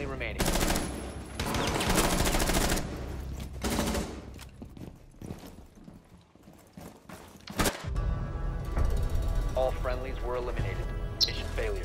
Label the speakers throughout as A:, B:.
A: friendly remaining. All friendlies were eliminated. Mission failure.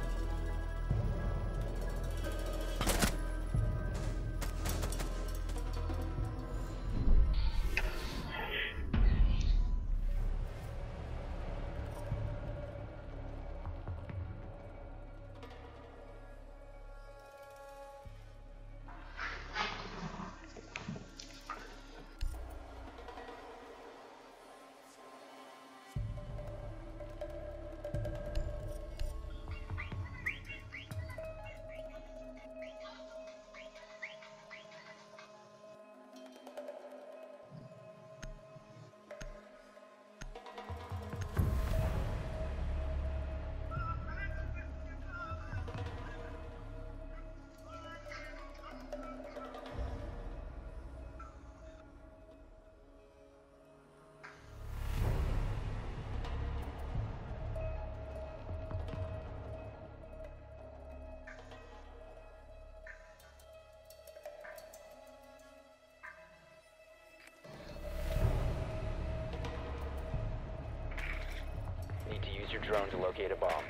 A: Need to use your drone to locate a bomb.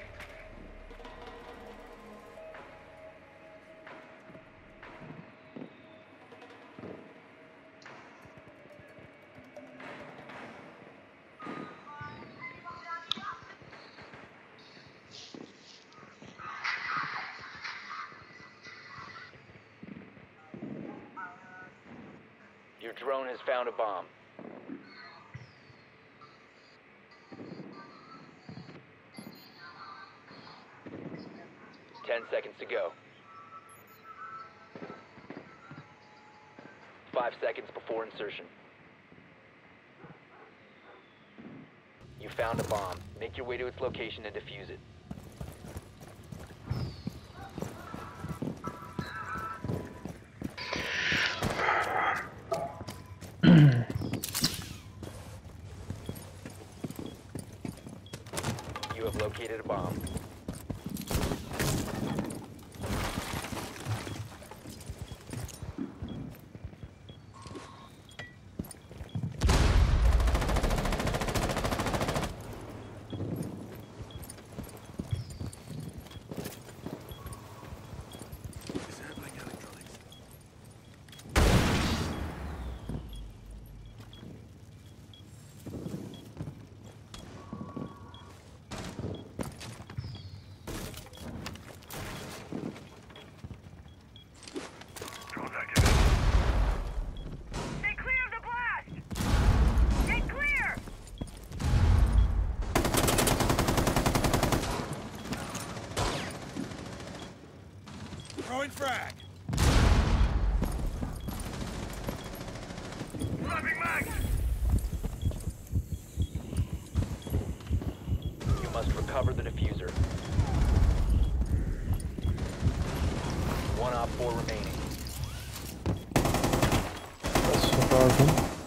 A: Your drone has found a bomb. 10 seconds to go. 5 seconds before insertion. You found a bomb. Make your way to its location and defuse it. You have located a bomb.
B: Throwing frag. Dropping mag.
A: You must recover the diffuser. 1 op 4 remaining.
C: That's so far.